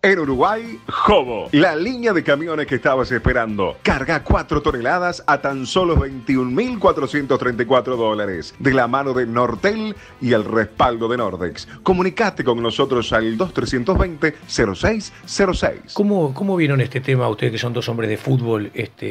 En Uruguay, Jobo, la línea de camiones que estabas esperando. Carga 4 toneladas a tan solo $21.434. De la mano de Nortel y el respaldo de Nordex. Comunicate con nosotros al 2320-0606. ¿Cómo vieron este tema ustedes que son dos hombres de fútbol?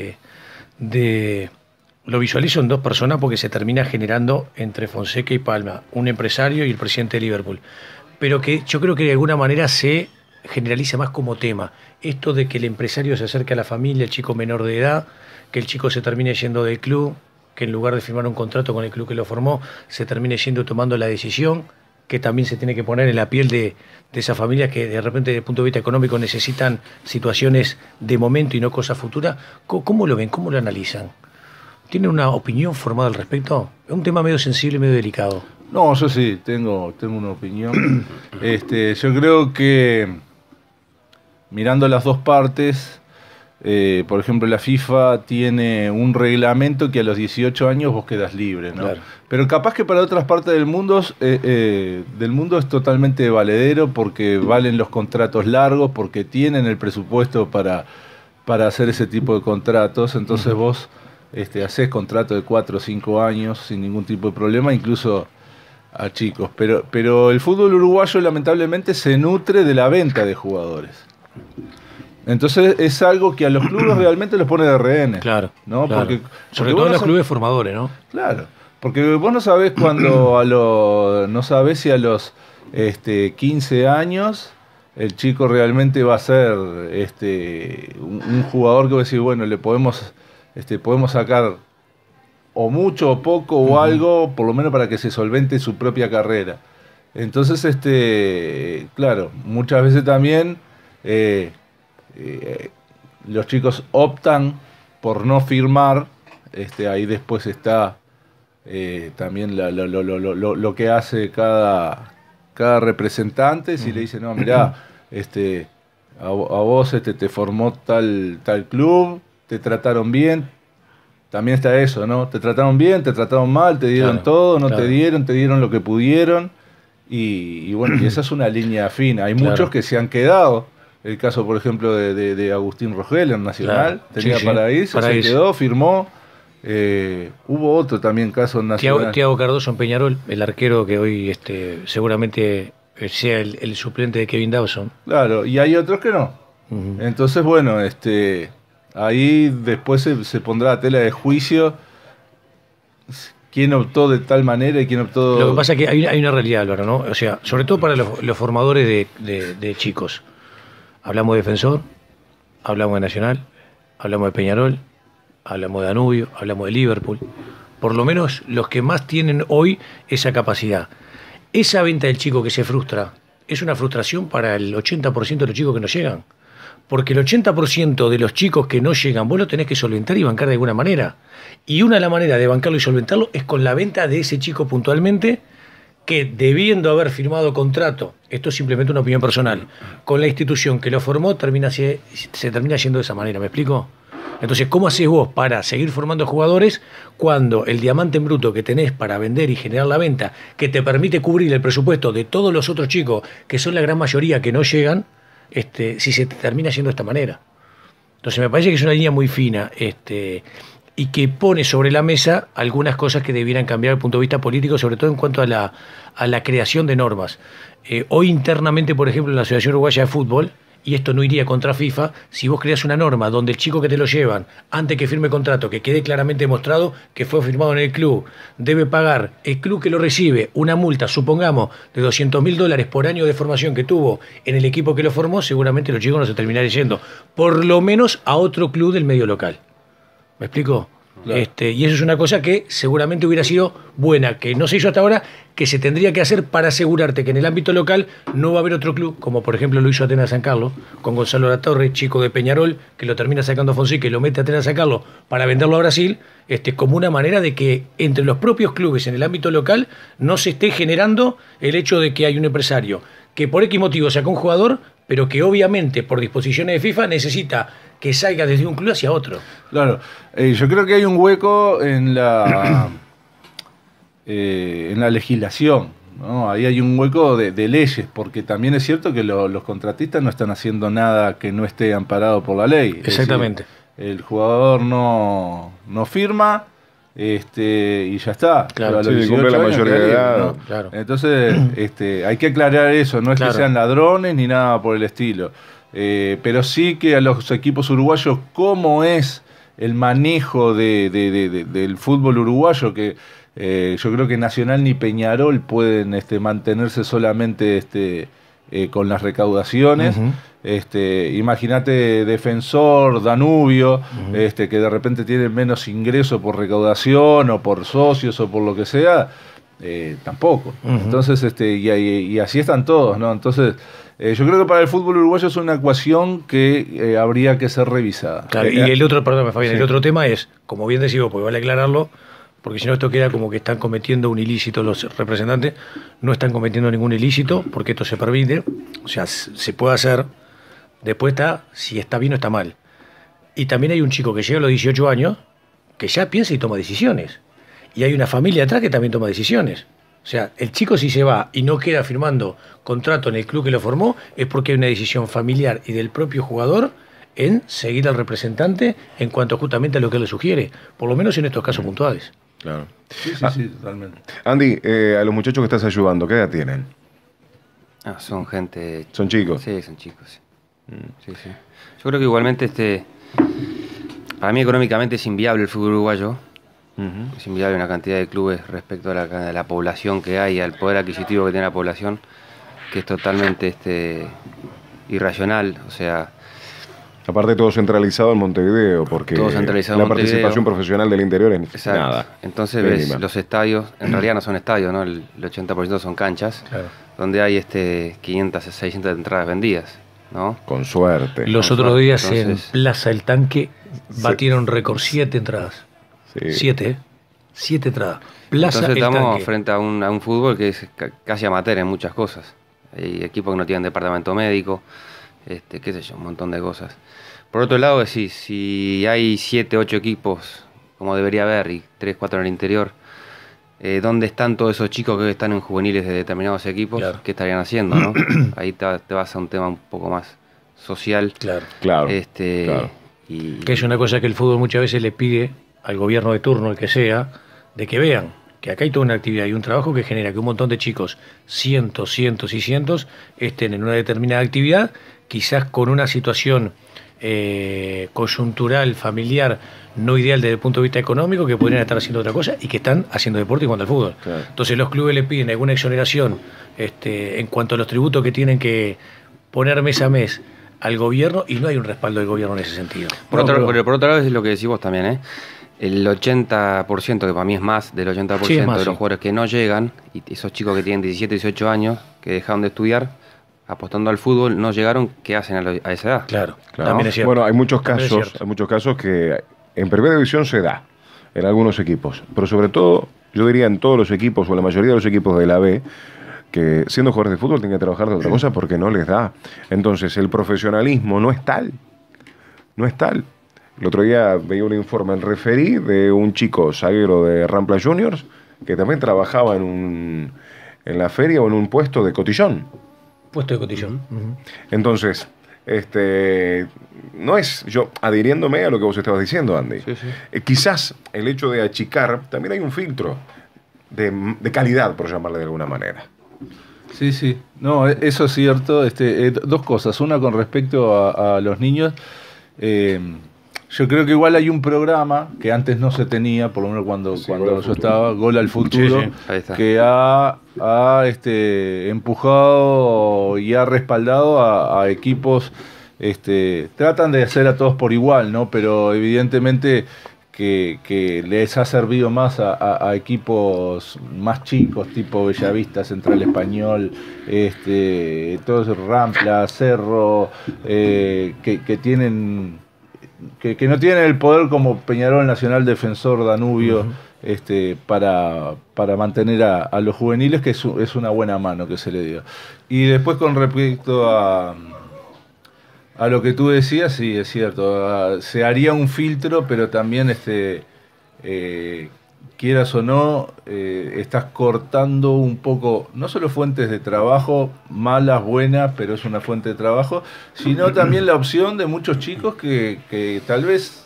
Lo visualizo en dos personas porque se termina generando entre Fonseca y Palma, un empresario y el presidente de Liverpool. Pero que yo creo que de alguna manera se generaliza más como tema. Esto de que el empresario se acerque a la familia, el chico menor de edad, que el chico se termine yendo del club, que en lugar de firmar un contrato con el club que lo formó, se termine yendo tomando la decisión, que también se tiene que poner en la piel de esas familias que de repente desde el punto de vista económico necesitan situaciones de momento y no cosas futuras. ¿Cómo lo ven? ¿Cómo lo analizan? ¿Tienen una opinión formada al respecto? Es un tema medio sensible, medio delicado. No, yo sí, tengo una opinión. Yo creo que mirando las dos partes, por ejemplo, la FIFA tiene un reglamento que a los 18 años vos quedas libre, ¿no? Claro. Pero capaz que para otras partes del mundo es totalmente valedero porque valen los contratos largos, porque tienen el presupuesto para hacer ese tipo de contratos. Entonces vos haces contrato de 4 o 5 años sin ningún tipo de problema, incluso a chicos. Pero el fútbol uruguayo lamentablemente se nutre de la venta de jugadores. Entonces es algo que a los clubes realmente los pone de rehenes. Claro, ¿no? Claro. Porque sobre todo en los clubes formadores, ¿no? Claro, porque vos no sabés cuando no sabés si a los 15 años el chico realmente va a ser un jugador que va a decir, bueno, le podemos sacar o mucho o poco o algo, por lo menos para que se solvente su propia carrera. Entonces, claro, muchas veces también los chicos optan por no firmar. Ahí después está también lo que hace cada representante. Si le dice, no, mirá, a vos te formó tal club, te trataron bien. También está eso, ¿no? Te trataron bien, te trataron mal, te dieron todo, no te dieron lo que pudieron. Y bueno, y esa es una línea fina. Hay muchos que se han quedado. El caso, por ejemplo, de Agustín Rogel en Nacional. Tenía para irse, se quedó, firmó. Hubo otro también caso en Nacional. Thiago Cardoso en Peñarol, el arquero que hoy seguramente sea el suplente de Kevin Dawson. Claro, y hay otros que no. Entonces, bueno, ahí después se pondrá a tela de juicio quién optó de tal manera y quién optó... Lo que pasa es que hay una realidad, Álvaro, ¿no? O sea, sobre todo para los formadores de chicos. Hablamos de Defensor, hablamos de Nacional, hablamos de Peñarol, hablamos de Danubio, hablamos de Liverpool. Por lo menos los que más tienen hoy esa capacidad. Esa venta del chico que se frustra es una frustración para el 80% de los chicos que no llegan. Porque el 80% de los chicos que no llegan, vos lo tenés que solventar y bancar de alguna manera. Y una de las maneras de bancarlo y solventarlo es con la venta de ese chico puntualmente, que debiendo haber firmado contrato, esto es simplemente una opinión personal, con la institución que lo formó, se termina yendo de esa manera, ¿me explico? Entonces, ¿cómo haces vos para seguir formando jugadores cuando el diamante en bruto que tenés para vender y generar la venta, que te permite cubrir el presupuesto de todos los otros chicos, que son la gran mayoría que no llegan, si se termina yendo de esta manera? Entonces me parece que es una línea muy fina y que pone sobre la mesa algunas cosas que debieran cambiar desde el punto de vista político, sobre todo en cuanto a la creación de normas. Hoy internamente, por ejemplo, en la Asociación Uruguaya de Fútbol, y esto no iría contra FIFA, si vos creas una norma donde el chico que te lo llevan, antes que firme contrato, que quede claramente demostrado que fue firmado en el club, debe pagar el club que lo recibe una multa, supongamos, de $200.000 por año de formación que tuvo en el equipo que lo formó, seguramente los chicos no se terminarán yendo, por lo menos a otro club del medio local. ¿Me explico? Claro. Y eso es una cosa que seguramente hubiera sido buena, que no se hizo hasta ahora, que se tendría que hacer para asegurarte que en el ámbito local no va a haber otro club, como por ejemplo lo hizo Atenas San Carlos, con Gonzalo Latorre, chico de Peñarol, que lo termina sacando Fonseca y lo mete a Atenas San Carlos para venderlo a Brasil, como una manera de que entre los propios clubes en el ámbito local no se esté generando el hecho de que hay un empresario que por X motivo saca un jugador, pero que obviamente por disposiciones de FIFA necesita que salga desde un club hacia otro. Claro, yo creo que hay un hueco en la legislación, ¿no? Ahí hay un hueco de leyes, porque también es cierto que los contratistas no están haciendo nada que no esté amparado por la ley. Exactamente. Es decir, el jugador no firma y ya está. Claro, a los cumple la 18 mayoría años de queda libre, edad. ¿no? Claro. Entonces, hay que aclarar eso, no es Claro. que sean ladrones ni nada por el estilo. Pero sí que a los equipos uruguayos, cómo es el manejo del fútbol uruguayo, que yo creo que Nacional ni Peñarol pueden mantenerse solamente con las recaudaciones. Ujú. Imagínate Defensor, Danubio, que de repente tienen menos ingreso por recaudación o por socios o por lo que sea, tampoco. Ujú. Entonces, y así están todos, ¿no? Entonces, yo creo que para el fútbol uruguayo es una ecuación que habría que ser revisada. Claro, y el otro, perdón, Fabián, el otro tema es, como bien decís vos, porque vale aclararlo, porque si no esto queda como que están cometiendo un ilícito los representantes, no están cometiendo ningún ilícito, porque esto se permite, o sea, se puede hacer, después está si está bien o está mal. Y también hay un chico que llega a los 18 años, que ya piensa y toma decisiones. Y hay una familia atrás que también toma decisiones. O sea, el chico si se va y no queda firmando contrato en el club que lo formó, es porque hay una decisión familiar y del propio jugador en seguir al representante en cuanto justamente a lo que él le sugiere, por lo menos en estos casos puntuales. Claro. Sí, totalmente. Andy, a los muchachos que estás ayudando, ¿qué edad tienen? Son gente... ¿Son chicos? Sí, son chicos. Sí, sí. Yo creo que igualmente para mí económicamente es inviable el fútbol uruguayo. Es inviable una cantidad de clubes respecto a la población que hay, al poder adquisitivo que tiene la población, que es totalmente irracional. O sea, Aparte todo centralizado en Montevideo, porque Todo centralizado la en Montevideo. participación profesional del interior es exacto. nada. Entonces Mínima. ves los estadios, en realidad no son estadios, ¿no? El 80% son canchas, Claro. donde hay 500, 600 entradas vendidas, ¿no? Con suerte. Los Con otros suerte, días entonces- en Plaza El Tanque batieron récord, 7 entradas. Sí. 7, 7 entradas. Plaza Entonces El estamos Tanque. frente a un fútbol que es casi amateur en muchas cosas. Hay equipos que no tienen departamento médico, qué sé yo, un montón de cosas. Por otro lado, si hay 7, 8 equipos, como debería haber, y 3, 4 en el interior, ¿dónde están todos esos chicos que están en juveniles de determinados equipos? Claro. ¿Qué estarían haciendo, no? Ahí te vas a un tema un poco más social. Claro. Claro. Claro. Y, Que es una cosa que el fútbol muchas veces le pide al gobierno de turno, el que sea, de que vean que acá hay toda una actividad y un trabajo que genera que un montón de chicos, cientos y cientos, estén en una determinada actividad, quizás con una situación coyuntural, familiar, no ideal desde el punto de vista económico, que podrían estar haciendo otra cosa y que están haciendo deporte y jugando al fútbol. Claro. Entonces los clubes le piden alguna exoneración en cuanto a los tributos que tienen que poner mes a mes al gobierno, y no hay un respaldo del gobierno en ese sentido. por otro lado es lo que decís vos también, ¿eh? El 80%, que para mí es más del 80% Sí, es más, de los sí. jugadores que no llegan, y esos chicos que tienen 17, 18 años, que dejaron de estudiar, apostando al fútbol, no llegaron, ¿qué hacen a esa edad? Claro, Claro. también es cierto. Bueno, hay muchos También es casos, cierto. que en primera división se da, en algunos equipos, pero sobre todo, yo diría en todos los equipos, o la mayoría de los equipos de la B, que siendo jugadores de fútbol tienen que trabajar de otra cosa porque no les da. Entonces, el profesionalismo no es tal. No es tal. El otro día veía un informe en referí de un chico zaguero de Rampla Juniors que también trabajaba en la feria o en un puesto de cotillón. Puesto de cotillón. Ujú. Entonces, no es yo adhiriéndome a lo que vos estabas diciendo, Andy. Sí, sí. Quizás el hecho de achicar, también hay un filtro de calidad, por llamarle de alguna manera. Sí. No, eso es cierto. Dos cosas. Una con respecto a los niños. Yo creo que igual hay un programa que antes no se tenía, por lo menos cuando Gol al yo Futuro. estaba, Gol al Futuro, Sí, sí. Ahí está. que ha empujado y ha respaldado a equipos. Tratan de hacer a todos por igual, ¿no? Pero evidentemente que les ha servido más a equipos más chicos, tipo Bellavista, Central Español, todos Rampla, Cerro, que tienen... Que no tienen el poder como Peñarol, Nacional, Defensor, Danubio, para mantener a los juveniles, que es una buena mano que se le dio. Y después con respecto a lo que tú decías, sí, es cierto, se haría un filtro, pero también quieras o no, estás cortando un poco, no solo fuentes de trabajo, malas, buenas, pero es una fuente de trabajo, sino también la opción de muchos chicos que tal vez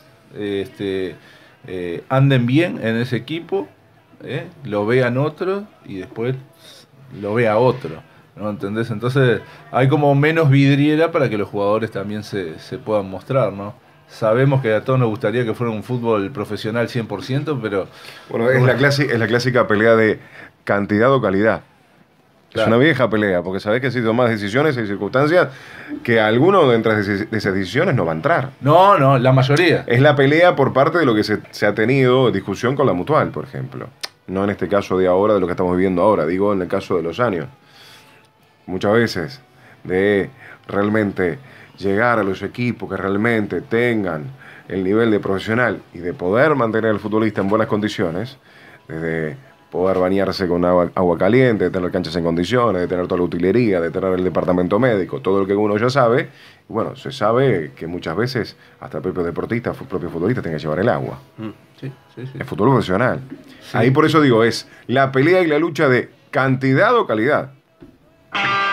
anden bien en ese equipo, lo vean otro y después lo vea otro, ¿no? ¿Entendés? Entonces hay como menos vidriera para que los jugadores también se puedan mostrar, ¿no? Sabemos que a todos nos gustaría que fuera un fútbol profesional 100%, pero... Bueno, es la clásica pelea de cantidad o calidad. Claro. Es una vieja pelea, porque sabés que si tomas decisiones y circunstancias que alguno de entre de esas decisiones no va a entrar. No, la mayoría. Es la pelea por parte de lo que se ha tenido discusión con la Mutual, por ejemplo. No en este caso de ahora, de lo que estamos viviendo ahora, digo en el caso de los años. Muchas veces de realmente llegar a los equipos que realmente tengan el nivel de profesional y de poder mantener al futbolista en buenas condiciones, desde poder bañarse con agua caliente, de tener canchas en condiciones, de tener toda la utilería, de tener el departamento médico, todo lo que uno ya sabe. Y bueno, se sabe que muchas veces hasta el propio deportista, el propio futbolista tiene que llevar el agua. Sí. El fútbol profesional. Sí. Ahí por eso digo, es la pelea y la lucha de cantidad o calidad.